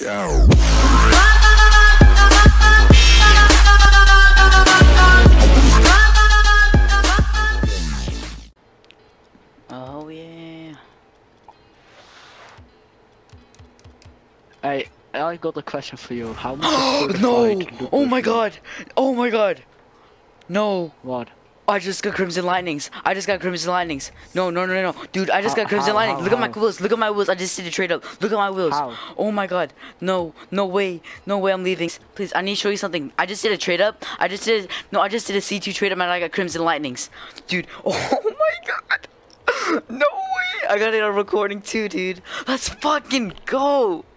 Oh yeah. I got a question for you. How much is No! certified Oh my Lucas? god! Oh my god! No! What? I just got Crimson Lightnings. I just got Crimson Lightnings. No, no, no, no, no. Dude, I just got Crimson Lightnings. Look at my wheels. Look at my wheels. I just did a trade up. Look at my wheels. How? Oh my god. No, no way. No way I'm leaving. Please, I need to show you something. I just did a trade up. I just did a C2 trade up and I got Crimson Lightnings. Dude, oh my god. No way. I got it on recording too, dude. Let's fucking go.